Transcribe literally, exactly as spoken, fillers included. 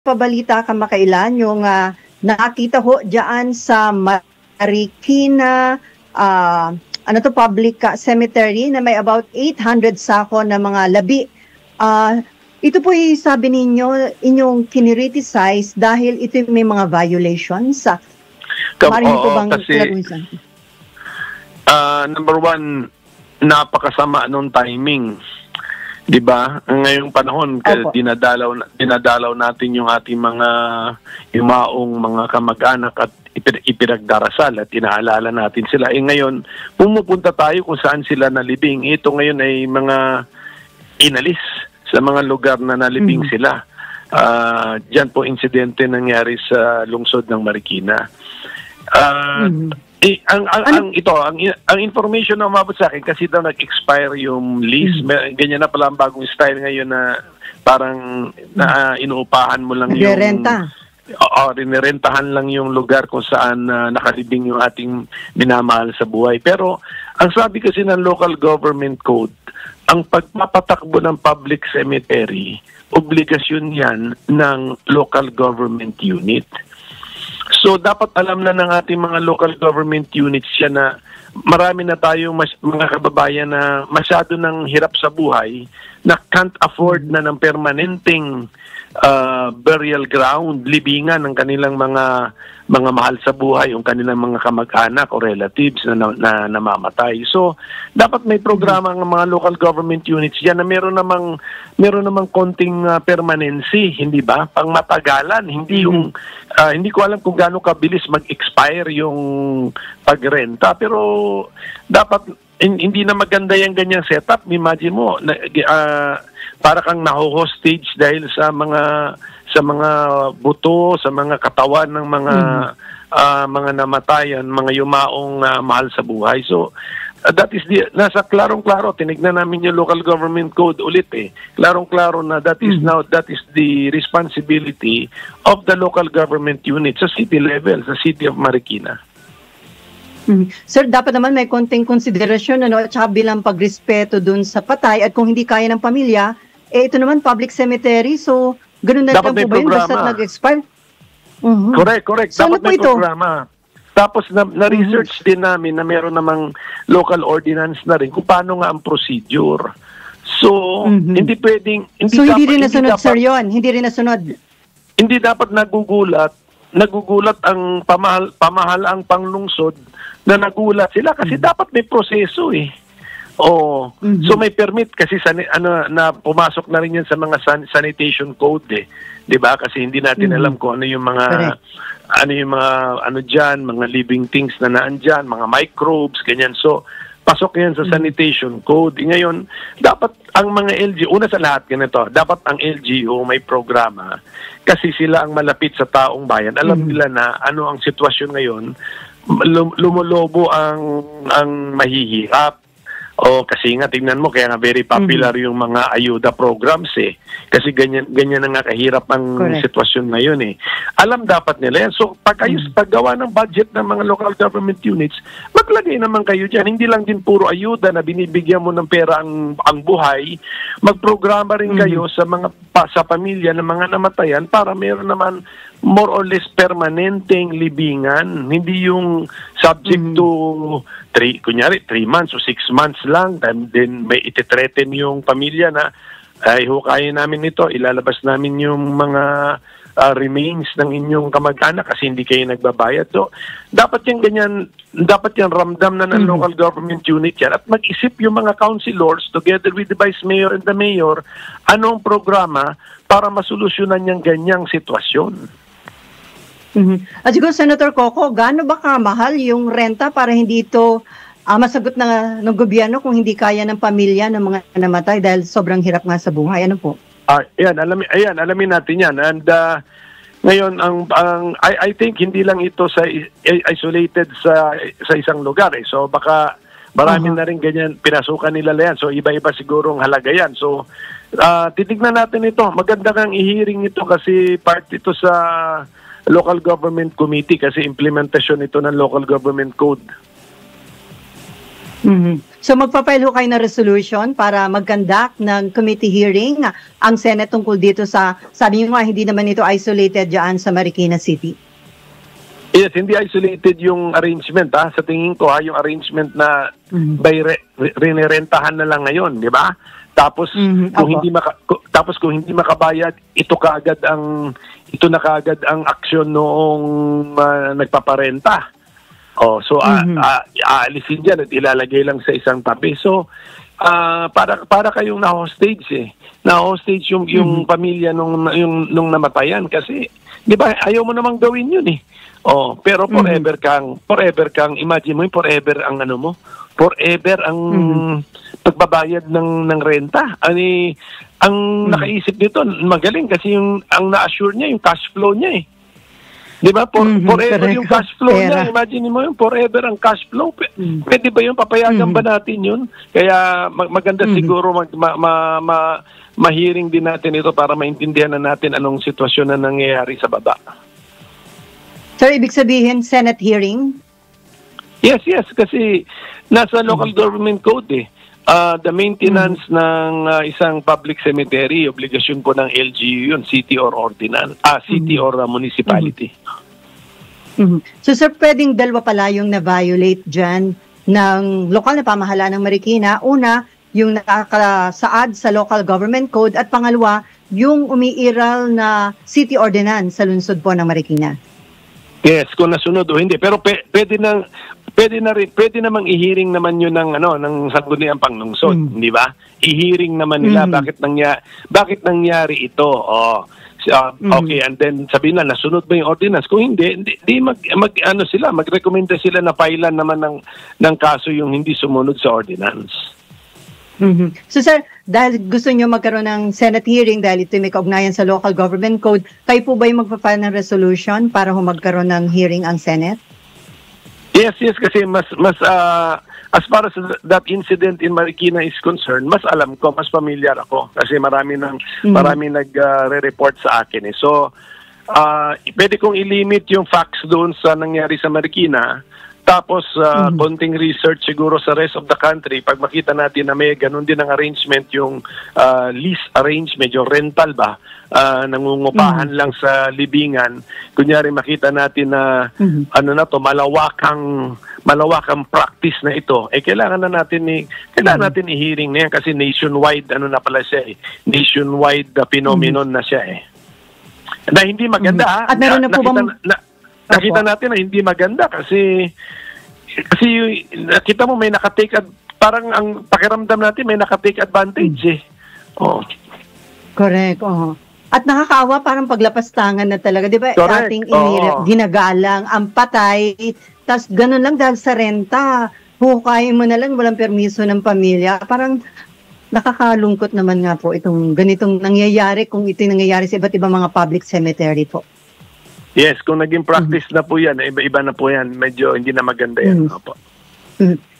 pabalita kamakailan yung ah, nakita ho diyan sa Marikina ah, ano to public ah, cemetery na may about eight hundred sako na mga labi. Ah, ito po ay sabi ninyo inyong kinriticize dahil ito may mga violations. Ah, Kam- Maaaring po oo, bang kasi larusan? ah, number one, napakasama nung timing. 'Di ba? Ngayong panahon, kasi Opo. dinadalaw dinadalaw natin yung ating mga yumaong mga kamag-anak at ipin- ipinagdarasal at inaalala natin sila. Eh ngayon, pumupunta tayo kung saan sila nalibing. Ito ngayon ay mga inalis sa mga lugar na nalibing Mhm. sila. Ah, diyan po insidente nangyari sa lungsod ng Marikina. Ah, Mhm. eh, ang, ang, Ano- ang ito, ang, ang information na umabot sa akin kasi daw nag-expire yung lease. Mhm. May- Ganyan na pala ang bagong style ngayon na parang na inuupahan mo lang yung Nagre-renta. Oo, rinirentahan lang yung lugar kung saan uh, nakalibing yung ating minamahal sa buhay. Pero ang sabi kasi ng local government code, ang pagpapatakbo ng public cemetery, obligasyon yan ng local government unit. So dapat alam na ng ating mga local government units siya na marami na tayong mas, mga kababayan na masyado ng hirap sa buhay na can't afford na ng permanenteng uh, burial ground, libingan ng kanilang mga mga mahal sa buhay, yung kanilang mga kamag-anak o relatives na, na, na namamatay. So, dapat may programa ng mga local government units diyan na meron namang meron namang konting uh, permanency, hindi ba? Pang matagalan, hindi yung uh, hindi ko alam kung gaano kabilis mag-expire yung pagrenta, pero dapat in, hindi na maganda yung ganyang setup. Imagine mo, na, uh, para kang naho-hostage dahil sa mga sa mga buto, sa mga katawan ng mga mm. uh, mga namatayan, mga yumaong uh, mahal sa buhay. So uh, that is the nasa klarong-klaro, tinignan namin yung local government code ulit eh. Klarong-klaro na that is mm. now that is the responsibility of the local government unit sa city level, sa city of Marikina. Mhm. Sir, dapat naman may konting konsiderasyon ano, at saka bilang pagrespeto dun sa patay at kung hindi kaya ng pamilya, eh ito naman public cemetery, so ganun na Dapat lang po may ba yun programa. basta nag-expire? Mhm. Correct, correct. So, ano Dapat po may ito? programa. Tapos na, na-research din namin na meron namang local ordinance na rin kung paano nga ang procedure. So, Mhm. hindi pwedeng... Hindi So hindi dapat- rin nasunod, dapat- sir, yun? Hindi rin nasunod? Hindi dapat nagugulat, nagugulat ang pamahal, pamahal ang panglungsod na nagulat sila kasi dapat may proseso eh. Oh, Mhm. so may permit kasi sa ano na pumasok na rin yan sa mga san, sanitation code eh. 'Di ba? Kasi hindi natin Mhm. alam kung ano yung mga Correct. ano yung mga ano diyan, mga living things na naandyan, mga microbes, ganyan. So pasok yan sa sanitation code. E ngayon, dapat ang mga L G O, una sa lahat ganito, dapat ang L G O may programa kasi sila ang malapit sa taong bayan. Alam Mhm. nila na ano ang sitwasyon ngayon, lum- lumulobo ang ang mahihirap. O kasi nga tingnan mo kaya nga very popular Mhm. yung mga ayuda programs eh. Kasi ganyan ganyan na nga kahirap ang Correct. sitwasyon ngayon eh. Alam dapat nila yan. So pag ayos paggawa ng budget ng mga local government units, maglagay naman kayo diyan. Hindi lang din puro ayuda na binibigyan mo ng pera ang ang buhay. Magprograma rin kayo sa mga pa, sa pamilya ng mga namatayan para meron naman more or less permanenteng libingan, hindi yung subject to three, kunyari, three months o six months lang, and then may ititreten yung pamilya na, ay, hukayin namin ito, ilalabas namin yung mga uh, remains ng inyong kamag-anak kasi hindi kayo nagbabayad. So, dapat yung ganyan, dapat yung ramdam na ng local government unit yan at mag-isip yung mga councilors together with the vice mayor and the mayor, anong programa para masolusyonan yung ganyang sitwasyon. Mhm. At siguro, Senator Coco, gaano ba kamahal yung renta para hindi ito ah, masagot na ng gobyerno kung hindi kaya ng pamilya ng mga namatay dahil sobrang hirap nga sa buhay? Ano po? Ah, ayan, alamin, ayan, alamin natin yan. And uh, ngayon, ang, ang I, I think hindi lang ito sa isolated sa sa isang lugar eh. So baka marami Uh-huh. na rin ganyan, pinasukan nila yan. So iba-iba siguro ang halaga yan. So uh, titignan natin ito. Maganda kang i-hearing ito kasi part ito sa local government committee kasi implementasyon ito ng local government code. Mhm. So magpa-file ho kayo ng resolution para mag-conduct ng committee hearing ang Senate tungkol dito sa, sabi niyo nga, hindi naman ito isolated dyan sa Marikina City. Yes, hindi isolated yung arrangement ha. Sa tingin ko ha, yung arrangement na mm-hmm. by re, re, rinirentahan na lang ngayon, di ba? Tapos mm-hmm. kung Opo. hindi maka, tapos kung hindi makabayad, ito kaagad ang ito na kaagad ang aksyon noong uh, nagpaparenta. Oh, so mm-hmm. uh, uh, aalisin diyan at ilalagay lang sa isang tabi. So uh, para para kayong na-hostage eh. Na-hostage yung yung mm-hmm. pamilya nung yung nung namatayan kasi 'di ba ayaw mo namang gawin 'yun eh. Oh, pero forever mm-hmm. kang forever kang imagine mo forever ang ano mo. Forever ang mm-hmm. pagbabayad ng ng renta. Ani ang mm-hmm. nakaisip nito magaling kasi yung ang na-assure niya yung cash flow niya eh. Di ba? For, mm-hmm, forever correct. Yung cash flow Pera. niya. Imagine mo yung forever ang cash flow. P- mm-hmm. Pwede ba yun? Papayagan mm-hmm. ba natin yun? Kaya mag- maganda mm-hmm. siguro mag- ma- ma- ma- mahiring din natin ito para maintindihan na natin anong sitwasyon na nangyayari sa baba. So, ibig sabihin, Senate hearing? Yes, yes. Kasi nasa local mm-hmm. government code eh. Uh, the maintenance mm-hmm. ng uh, isang public cemetery, obligasyon po ng L G U yun, city or ordinance, ah, city mm-hmm. or uh, municipality. Mm-hmm. So sir, pwedeng dalawa pala yung na-violate dyan ng lokal na pamahalaan ng Marikina. Una, yung nakakasaad sa local government code at pangalawa, yung umiiral na city ordinance sa lungsod po ng Marikina. Yes, kung nasunod o hindi. Pero pe- pwede nang Pwede na rin, pwede namang i-hearing naman 'yun ng ano ng sangguniang panglungsod, mm. di ba? I-hearing naman nila mm. bakit nangyari bakit nangyari ito. Oh. So, mm. okay, and then sabihin na nasunod ba yung ordinance? Kung hindi, hindi, hindi mag, mag ano sila, magrekomenda sila na pailan naman ng ng kaso yung hindi sumunod sa ordinance. Mm-hmm. So sir, dahil gusto niyo magkaroon ng Senate hearing dahil ito may kaugnayan sa local government code, kayo po ba yung magpa-file ng resolution para magkaroon ng hearing ang Senate? Yes, yes, kasi mas, mas uh, as far as that incident in Marikina is concerned, mas alam ko, mas familiar ako. Kasi marami nang mm-hmm. marami nag-re-report uh, sa akin. Eh. So, uh, pwede kong i-limit yung facts doon sa nangyari sa Marikina. Tapos, uh, mm-hmm. konting research siguro sa rest of the country. Pag makita natin na may ganun din ang arrangement, yung uh, lease arrangement, yung rental ba, uh, nangungupahan mm-hmm. lang sa libingan. Kunyari makita natin na mm-hmm. ano na to, malawakang malawakang practice na ito. Eh kailangan na natin ni kailangan mm-hmm. natin i-hearing na yan kasi nationwide ano na pala siya eh. Nationwide uh, phenomenon mm-hmm. na siya eh. Na hindi maganda mm-hmm. At meron na, na po nakita, bang na, nakita natin na hindi maganda kasi kasi nakita mo may nakatake ad, parang ang pakiramdam natin may nakatake advantage eh. Oh. Correct. Oh. At nakakaawa parang paglapastangan na talaga, 'di ba? Ating inire, ginagalang ang patay, tas ganun lang dahil sa renta. Hukayin mo na lang walang permiso ng pamilya. Parang nakakalungkot naman nga po itong ganitong nangyayari kung ito nangyayari sa iba't ibang mga public cemetery po. Yes, kung naging practice mm-hmm. na po yan, iba-iba na po yan, medyo hindi na maganda yan. Mm-hmm. Opo. Mm-hmm.